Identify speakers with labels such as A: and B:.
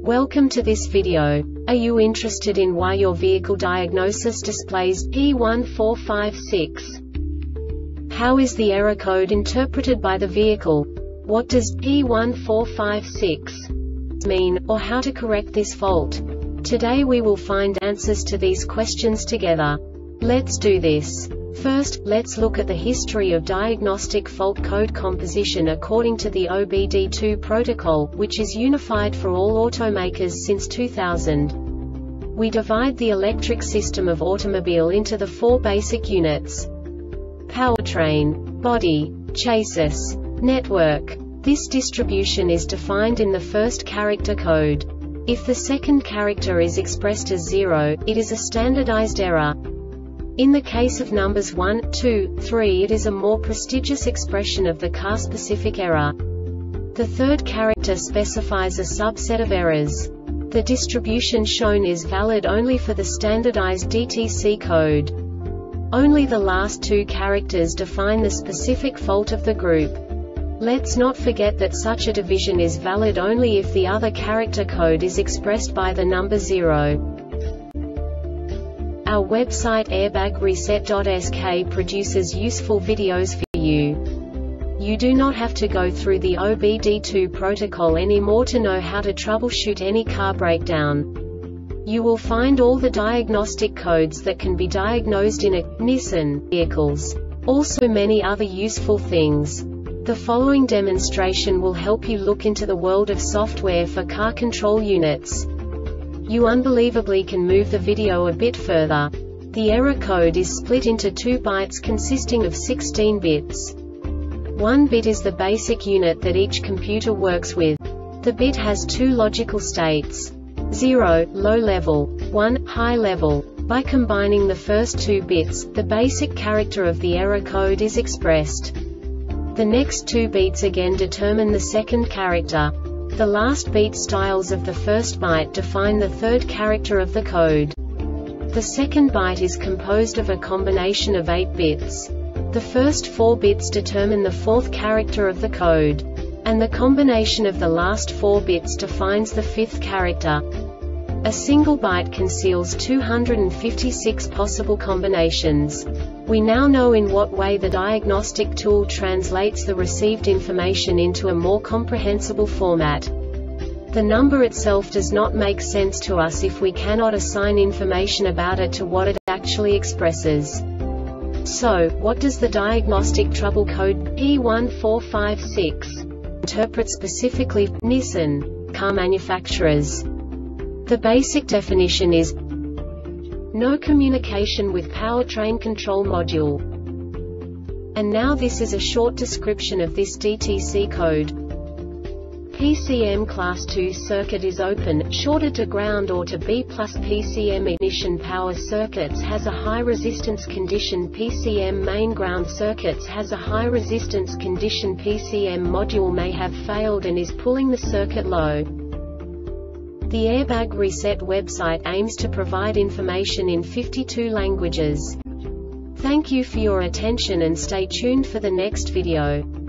A: Welcome to this video. Are you interested in why your vehicle diagnosis displays P1456? How is the error code interpreted by the vehicle? What does P1456 mean, or how to correct this fault? Today we will find answers to these questions together. Let's do this. First, let's look at the history of diagnostic fault code composition according to the OBD2 protocol, which is unified for all automakers since 2000. We divide the electric system of automobile into the four basic units: powertrain, body, chassis, network. This distribution is defined in the first character code. If the second character is expressed as 0, it is a standardized error. In the case of numbers 1, 2, 3, it is a more prestigious expression of the car-specific error. The third character specifies a subset of errors. The distribution shown is valid only for the standardized DTC code. Only the last two characters define the specific fault of the group. Let's not forget that such a division is valid only if the other character code is expressed by the number 0. Our website airbagreset.sk produces useful videos for you. You do not have to go through the OBD2 protocol anymore to know how to troubleshoot any car breakdown. You will find all the diagnostic codes that can be diagnosed in a Nissan vehicles. Also many other useful things. The following demonstration will help you look into the world of software for car control units. You unbelievably can move the video a bit further. The error code is split into 2 bytes consisting of 16 bits. 1 bit is the basic unit that each computer works with. The bit has 2 logical states: 0, low level, 1, high level. By combining the first 2 bits, the basic character of the error code is expressed. The next 2 beats again determine the second character. The last beat styles of the first byte define the third character of the code. The second byte is composed of a combination of 8 bits. The first 4 bits determine the fourth character of the code. And the combination of the last 4 bits defines the fifth character. A single byte conceals 256 possible combinations. We now know in what way the diagnostic tool translates the received information into a more comprehensible format. The number itself does not make sense to us if we cannot assign information about it to what it actually expresses. So, what does the diagnostic trouble code P1456 interpret specifically for Nissan car manufacturers? The basic definition is no communication with powertrain control module. And now this is a short description of this DTC code. PCM Class 2 circuit is open, shorted to ground or to B+. PCM ignition power circuits has a high resistance condition. PCM main ground circuits has a high resistance condition. PCM module may have failed and is pulling the circuit low. The Airbag Reset website aims to provide information in 52 languages. Thank you for your attention and stay tuned for the next video.